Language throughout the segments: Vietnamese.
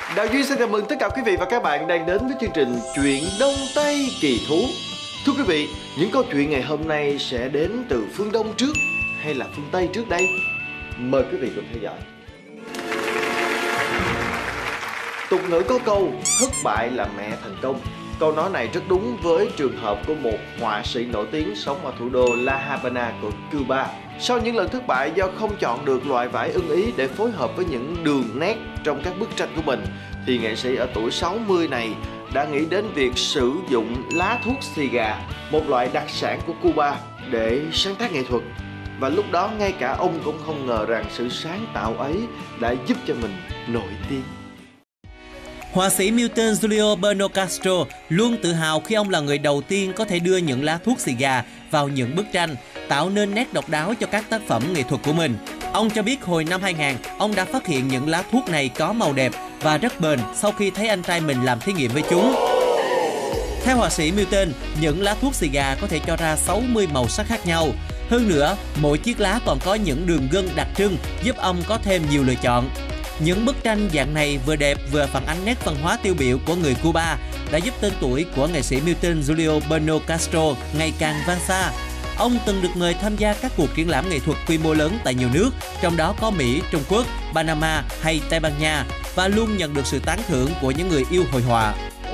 Đào Duy xin chào mừng tất cả quý vị và các bạn đang đến với chương trình Chuyện Đông Tây Kỳ Thú. Thưa quý vị, những câu chuyện ngày hôm nay sẽ đến từ phương Đông trước hay là phương Tây trước đây? Mời quý vị cùng theo dõi. Tục ngữ có câu thất bại là mẹ thành công. Câu nói này rất đúng với trường hợp của một họa sĩ nổi tiếng sống ở thủ đô La Habana của Cuba. Sau những lần thất bại do không chọn được loại vải ưng ý để phối hợp với những đường nét trong các bức tranh của mình, thì nghệ sĩ ở tuổi 60 này đã nghĩ đến việc sử dụng lá thuốc xì gà, một loại đặc sản của Cuba, để sáng tác nghệ thuật. Và lúc đó ngay cả ông cũng không ngờ rằng sự sáng tạo ấy đã giúp cho mình nổi tiếng. Họa sĩ Milton Julio Bueno Castro luôn tự hào khi ông là người đầu tiên có thể đưa những lá thuốc xì gà vào những bức tranh, tạo nên nét độc đáo cho các tác phẩm nghệ thuật của mình. Ông cho biết hồi năm 2000, ông đã phát hiện những lá thuốc này có màu đẹp và rất bền sau khi thấy anh trai mình làm thí nghiệm với chúng. Theo họa sĩ Milton, những lá thuốc xì gà có thể cho ra 60 màu sắc khác nhau. Hơn nữa, mỗi chiếc lá còn có những đường gân đặc trưng giúp ông có thêm nhiều lựa chọn. Những bức tranh dạng này vừa đẹp vừa phản ánh nét văn hóa tiêu biểu của người Cuba, đã giúp tên tuổi của nghệ sĩ Milton Julio Bueno Castro ngày càng vang xa. Ông từng được mời tham gia các cuộc triển lãm nghệ thuật quy mô lớn tại nhiều nước, trong đó có Mỹ, Trung Quốc, Panama hay Tây Ban Nha, và luôn nhận được sự tán thưởng của những người yêu hội họa.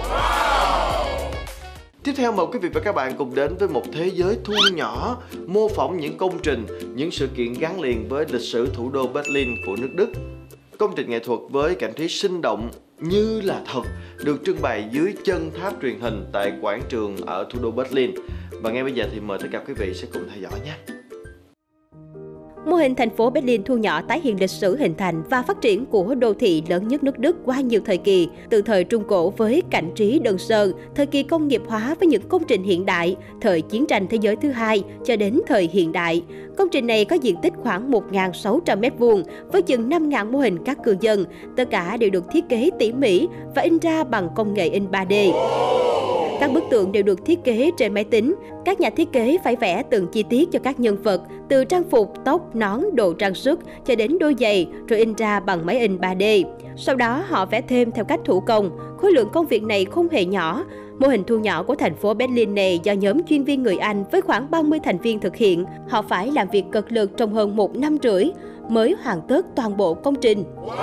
Tiếp theo mời quý vị và các bạn cùng đến với một thế giới thu nhỏ, mô phỏng những công trình, những sự kiện gắn liền với lịch sử thủ đô Berlin của nước Đức. Công trình nghệ thuật với cảnh trí sinh động như là thật được trưng bày dưới chân tháp truyền hình tại quảng trường ở thủ đô Berlin. Và ngay bây giờ thì mời tất cả quý vị sẽ cùng theo dõi nhé. Mô hình thành phố Berlin thu nhỏ tái hiện lịch sử hình thành và phát triển của đô thị lớn nhất nước Đức qua nhiều thời kỳ, từ thời Trung Cổ với cảnh trí đơn sơ, thời kỳ công nghiệp hóa với những công trình hiện đại, thời chiến tranh thế giới thứ hai cho đến thời hiện đại. Công trình này có diện tích khoảng 1.600 m2 với chừng 5.000 mô hình các cư dân, tất cả đều được thiết kế tỉ mỉ và in ra bằng công nghệ in 3D. Các bức tượng đều được thiết kế trên máy tính. Các nhà thiết kế phải vẽ từng chi tiết cho các nhân vật, từ trang phục, tóc, nón, đồ trang sức cho đến đôi giày, rồi in ra bằng máy in 3D. Sau đó họ vẽ thêm theo cách thủ công. Khối lượng công việc này không hề nhỏ. Mô hình thu nhỏ của thành phố Berlin này do nhóm chuyên viên người Anh với khoảng 30 thành viên thực hiện. Họ phải làm việc cật lực trong hơn 1 năm rưỡi mới hoàn tất toàn bộ công trình.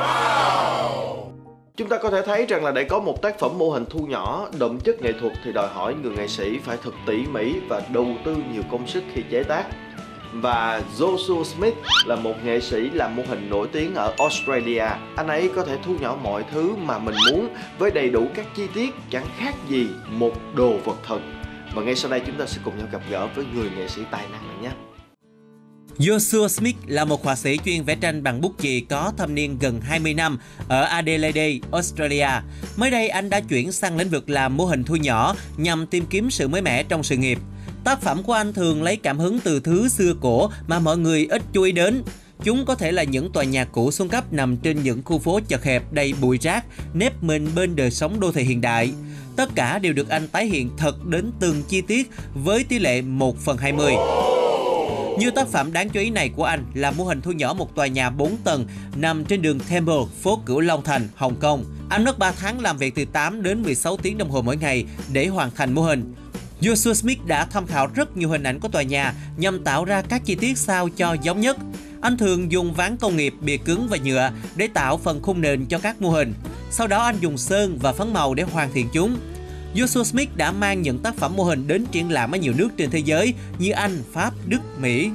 Chúng ta có thể thấy rằng là để có một tác phẩm mô hình thu nhỏ đậm chất nghệ thuật thì đòi hỏi người nghệ sĩ phải thật tỉ mỉ và đầu tư nhiều công sức khi chế tác. Và Joshua Smith là một nghệ sĩ làm mô hình nổi tiếng ở Australia. Anh ấy có thể thu nhỏ mọi thứ mà mình muốn với đầy đủ các chi tiết, chẳng khác gì một đồ vật thật. Và ngay sau đây chúng ta sẽ cùng nhau gặp gỡ với người nghệ sĩ tài năng này nhé. Joshua Smith là một họa sĩ chuyên vẽ tranh bằng bút chì có thâm niên gần 20 năm ở Adelaide, Australia. Mới đây anh đã chuyển sang lĩnh vực làm mô hình thu nhỏ nhằm tìm kiếm sự mới mẻ trong sự nghiệp. Tác phẩm của anh thường lấy cảm hứng từ thứ xưa cổ mà mọi người ít chú ý đến. Chúng có thể là những tòa nhà cũ xuống cấp nằm trên những khu phố chật hẹp đầy bụi rác, nếp mình bên đời sống đô thị hiện đại. Tất cả đều được anh tái hiện thật đến từng chi tiết với tỷ lệ 1/20. Như tác phẩm đáng chú ý này của anh là mô hình thu nhỏ một tòa nhà 4 tầng nằm trên đường Temple, phố Cửu Long Thành, Hồng Kông. Anh mất 3 tháng làm việc từ 8 đến 16 tiếng đồng hồ mỗi ngày để hoàn thành mô hình. Joshua Smith đã tham khảo rất nhiều hình ảnh của tòa nhà nhằm tạo ra các chi tiết sao cho giống nhất. Anh thường dùng ván công nghiệp, bìa cứng và nhựa để tạo phần khung nền cho các mô hình. Sau đó anh dùng sơn và phấn màu để hoàn thiện chúng. Joshua Smith đã mang những tác phẩm mô hình đến triển lãm ở nhiều nước trên thế giới như Anh, Pháp, Đức, Mỹ.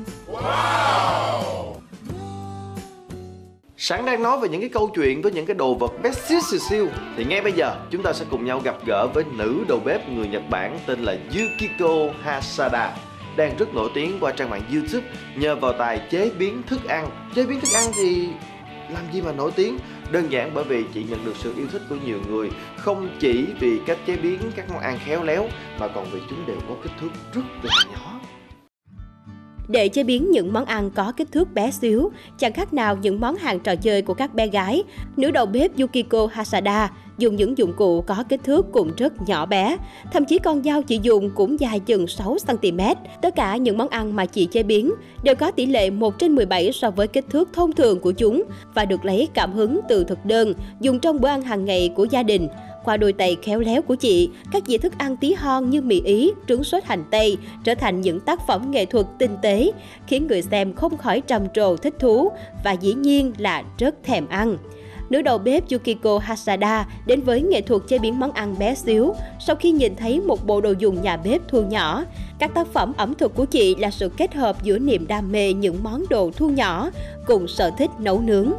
Sẵn đang nói về những cái câu chuyện với những cái đồ vật bé xíu siêu thì ngay bây giờ chúng ta sẽ cùng nhau gặp gỡ với nữ đầu bếp người Nhật Bản tên là Yukiko Hasada, đang rất nổi tiếng qua trang mạng YouTube nhờ vào tài chế biến thức ăn. Chế biến thức ăn thì làm gì mà nổi tiếng? Đơn giản bởi vì chị nhận được sự yêu thích của nhiều người, không chỉ vì cách chế biến các món ăn khéo léo mà còn vì chúng đều có kích thước rất là nhỏ. Để chế biến những món ăn có kích thước bé xíu, chẳng khác nào những món hàng trò chơi của các bé gái, nữ đầu bếp Yukiko Hasada dùng những dụng cụ có kích thước cũng rất nhỏ bé. Thậm chí con dao chị dùng cũng dài chừng 6cm. Tất cả những món ăn mà chị chế biến đều có tỷ lệ 1/17 so với kích thước thông thường của chúng và được lấy cảm hứng từ thực đơn dùng trong bữa ăn hàng ngày của gia đình. Qua đôi tay khéo léo của chị, các dĩa thức ăn tí hon như mì Ý, trứng sốt hành tây trở thành những tác phẩm nghệ thuật tinh tế, khiến người xem không khỏi trầm trồ thích thú và dĩ nhiên là rất thèm ăn. Nữ đầu bếp Yukiko Hasada đến với nghệ thuật chế biến món ăn bé xíu sau khi nhìn thấy một bộ đồ dùng nhà bếp thu nhỏ. Các tác phẩm ẩm thực của chị là sự kết hợp giữa niềm đam mê những món đồ thu nhỏ cùng sở thích nấu nướng.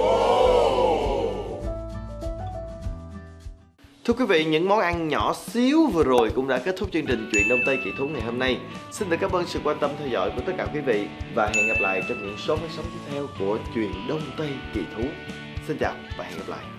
Thưa quý vị, những món ăn nhỏ xíu vừa rồi cũng đã kết thúc chương trình Chuyện Đông Tây Kỳ Thú ngày hôm nay. Xin được cảm ơn sự quan tâm theo dõi của tất cả quý vị và hẹn gặp lại trong những số phát sóng tiếp theo của Chuyện Đông Tây Kỳ Thú. Xin chào và hẹn gặp lại.